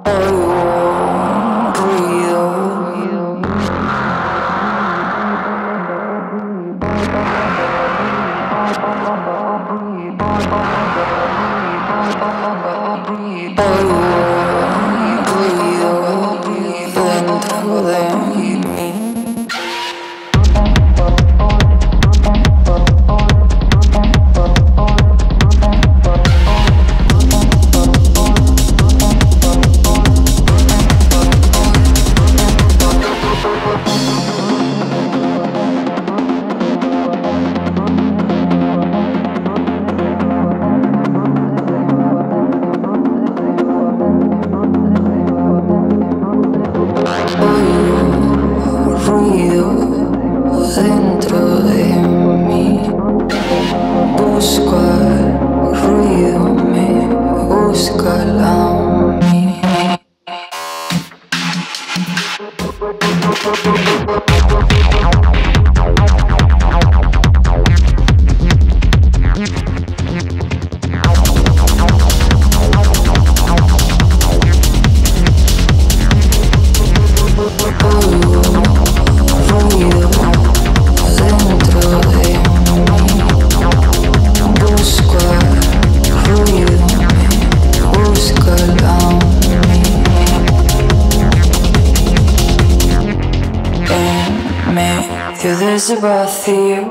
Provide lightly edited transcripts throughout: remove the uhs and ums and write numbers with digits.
De ese vacío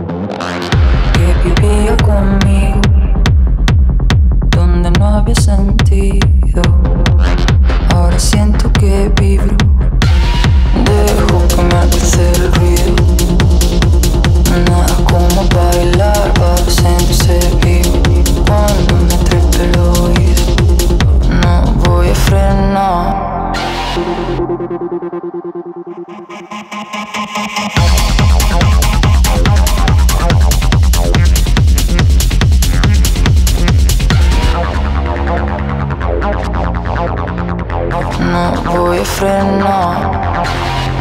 que vivía conmigo, donde no había sentido. Ahora siento que vibro, dejo que me alcance el ruido. Nada como bailar para sentirse vivo. Cuando me trepe el oído, no voy a frenar. No voy a frenar.